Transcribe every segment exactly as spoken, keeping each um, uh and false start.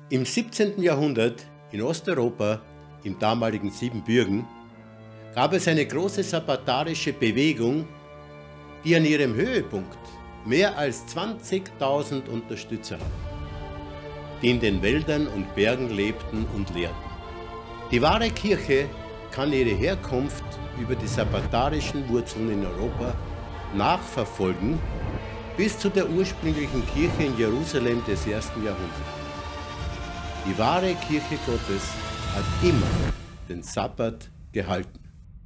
Im siebzehnten Jahrhundert in Osteuropa, im damaligen Siebenbürgen, gab es eine große sabbatarische Bewegung, die an ihrem Höhepunkt mehr als zwanzigtausend Unterstützer hatte, die in den Wäldern und Bergen lebten und lehrten. Die wahre Kirche kann ihre Herkunft über die sabbatarischen Wurzeln in Europa nachverfolgen bis zu der ursprünglichen Kirche in Jerusalem des ersten Jahrhunderts. Die wahre Kirche Gottes hat immer den Sabbat gehalten.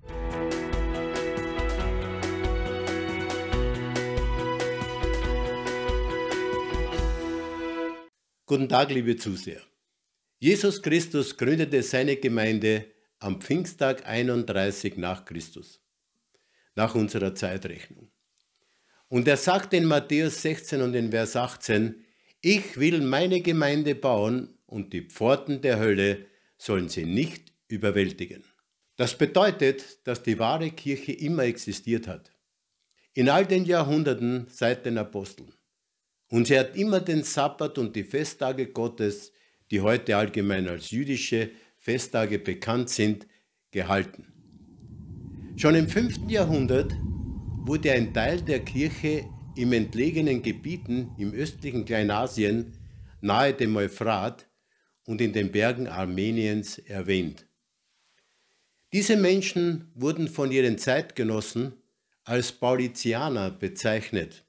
Guten Tag, liebe Zuseher. Jesus Christus gründete seine Gemeinde am Pfingsttag einunddreißig nach Christus, nach unserer Zeitrechnung. Und er sagt in Matthäus sechzehn und in Vers achtzehn, ich will meine Gemeinde bauen und die Pforten der Hölle sollen sie nicht überwältigen. Das bedeutet, dass die wahre Kirche immer existiert hat. In all den Jahrhunderten seit den Aposteln. Und sie hat immer den Sabbat und die Festtage Gottes, die heute allgemein als jüdische Festtage bekannt sind, gehalten. Schon im fünften Jahrhundert wurde ein Teil der Kirche im entlegenen Gebieten im östlichen Kleinasien, nahe dem Euphrat und in den Bergen Armeniens erwähnt. Diese Menschen wurden von ihren Zeitgenossen als Paulicianer bezeichnet.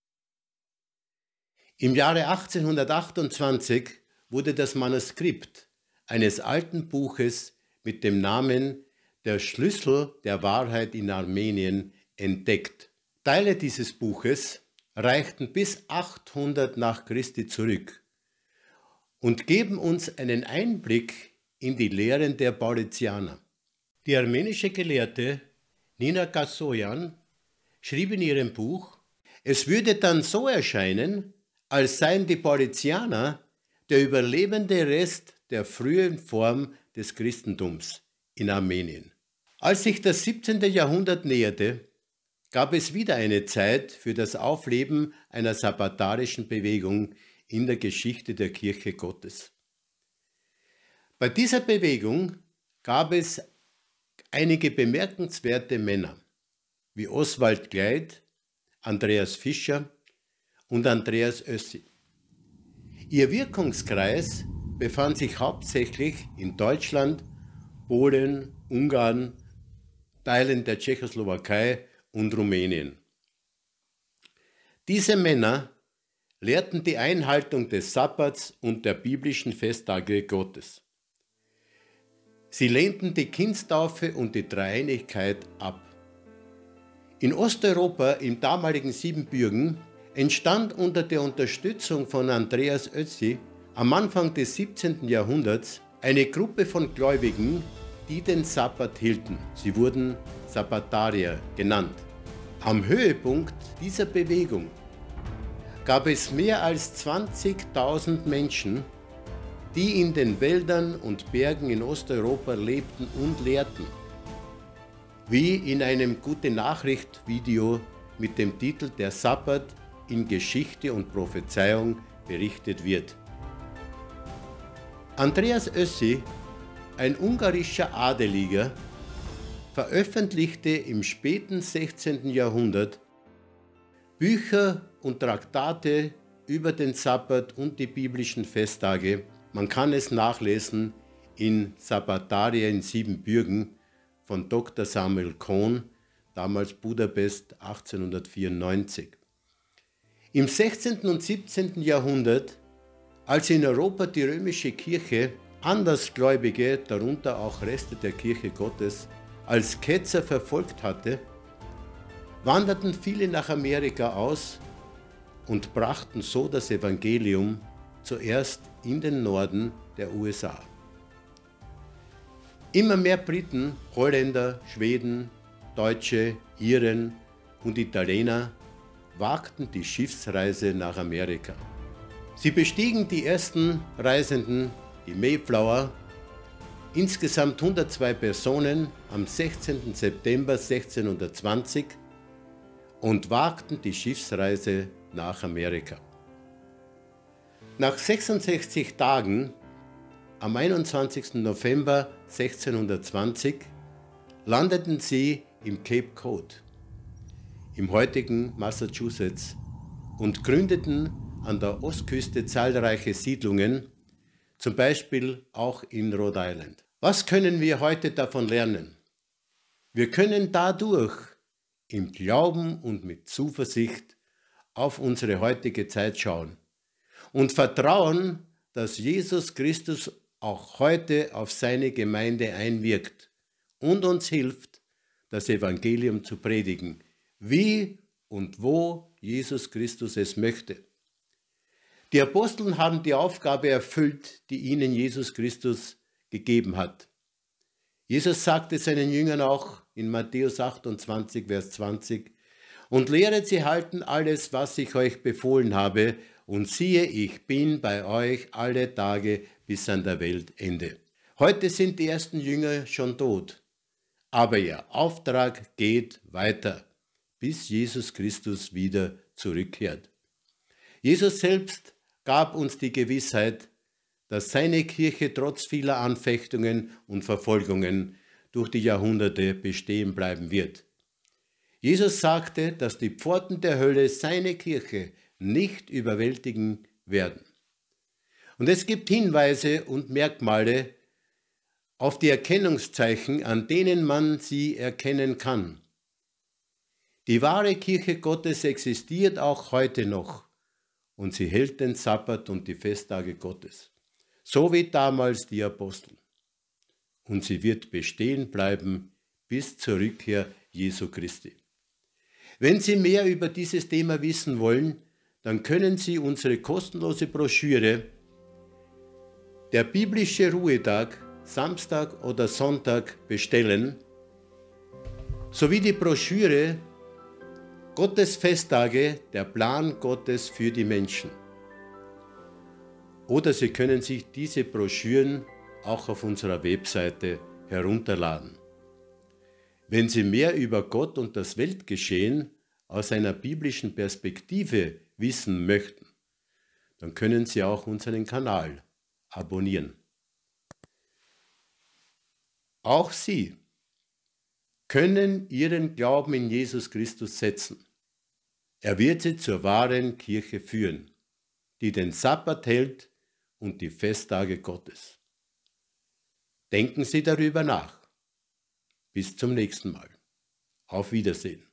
Im Jahre achtzehnhundertachtundzwanzig wurde das Manuskript eines alten Buches mit dem Namen Der Schlüssel der Wahrheit in Armenien entdeckt. Teile dieses Buches reichten bis achthundert nach Christi zurück und geben uns einen Einblick in die Lehren der Paulicianer. Die armenische Gelehrte Nina Kassoyan schrieb in ihrem Buch, es würde dann so erscheinen, als seien die Paulicianer der überlebende Rest der frühen Form des Christentums in Armenien. Als sich das siebzehnte Jahrhundert näherte, gab es wieder eine Zeit für das Aufleben einer sabbatarischen Bewegung in der Geschichte der Kirche Gottes. Bei dieser Bewegung gab es einige bemerkenswerte Männer, wie Oswald Gleid, Andreas Fischer und Andreas Össi. Ihr Wirkungskreis befand sich hauptsächlich in Deutschland, Polen, Ungarn, Teilen der Tschechoslowakei und Rumänien. Diese Männer lehrten die Einhaltung des Sabbats und der biblischen Festtage Gottes. Sie lehnten die Kindstaufe und die Dreieinigkeit ab. In Osteuropa, im damaligen Siebenbürgen, entstand unter der Unterstützung von Andreas Ötzi am Anfang des siebzehnten Jahrhunderts eine Gruppe von Gläubigen, die den Sabbat hielten. Sie wurden Sabbatarier genannt. Am Höhepunkt dieser Bewegung gab es mehr als zwanzigtausend Menschen, die in den Wäldern und Bergen in Osteuropa lebten und lehrten, wie in einem Gute-Nachricht-Video mit dem Titel Der Sabbat in Geschichte und Prophezeiung berichtet wird. Andreas Össi, ein ungarischer Adeliger, veröffentlichte im späten sechzehnten Jahrhundert Bücher und Traktate über den Sabbat und die biblischen Festtage. Man kann es nachlesen in Sabbataria in Siebenbürgen von Doktor Samuel Cohn, damals Budapest achtzehnhundertvierundneunzig. Im sechzehnten und siebzehnten Jahrhundert, als in Europa die römische Kirche Andersgläubige, darunter auch Reste der Kirche Gottes, als Ketzer verfolgt hatte, wanderten viele nach Amerika aus und brachten so das Evangelium zuerst in den Norden der U S A. Immer mehr Briten, Holländer, Schweden, Deutsche, Iren und Italiener wagten die Schiffsreise nach Amerika. Sie bestiegen die ersten Reisenden, die Mayflower, insgesamt hundertzwei Personen am sechzehnten September sechzehnhundertzwanzig und wagten die Schiffsreise nach Amerika. Nach sechsundsechzig Tagen am einundzwanzigsten November sechzehnhundertzwanzig landeten sie im Cape Cod, im heutigen Massachusetts, und gründeten an der Ostküste zahlreiche Siedlungen, zum Beispiel auch in Rhode Island. Was können wir heute davon lernen? Wir können dadurch im Glauben und mit Zuversicht auf unsere heutige Zeit schauen und vertrauen, dass Jesus Christus auch heute auf seine Gemeinde einwirkt und uns hilft, das Evangelium zu predigen, wie und wo Jesus Christus es möchte. Die Apostel haben die Aufgabe erfüllt, die ihnen Jesus Christus gegeben hat. Jesus sagte seinen Jüngern auch in Matthäus achtundzwanzig, Vers zwanzig, und lehret sie halten alles, was ich euch befohlen habe, und siehe, ich bin bei euch alle Tage bis an der Weltende. Heute sind die ersten Jünger schon tot, aber ihr Auftrag geht weiter, bis Jesus Christus wieder zurückkehrt. Jesus selbst gab uns die Gewissheit, dass seine Kirche trotz vieler Anfechtungen und Verfolgungen durch die Jahrhunderte bestehen bleiben wird. Jesus sagte, dass die Pforten der Hölle seine Kirche nicht überwältigen werden. Und es gibt Hinweise und Merkmale auf die Erkennungszeichen, an denen man sie erkennen kann. Die wahre Kirche Gottes existiert auch heute noch und sie hält den Sabbat und die Festtage Gottes, so wie damals die Apostel. Und sie wird bestehen bleiben bis zur Rückkehr Jesu Christi. Wenn Sie mehr über dieses Thema wissen wollen, dann können Sie unsere kostenlose Broschüre Der biblische Ruhetag, Samstag oder Sonntag bestellen, sowie die Broschüre Gottes Festtage, der Plan Gottes für die Menschen. Oder Sie können sich diese Broschüren auch auf unserer Webseite herunterladen. Wenn Sie mehr über Gott und das Weltgeschehen aus einer biblischen Perspektive wissen möchten, dann können Sie auch unseren Kanal abonnieren. Auch Sie können Ihren Glauben in Jesus Christus setzen. Er wird Sie zur wahren Kirche führen, die den Sabbat hält und die Festtage Gottes. Denken Sie darüber nach. Bis zum nächsten Mal. Auf Wiedersehen.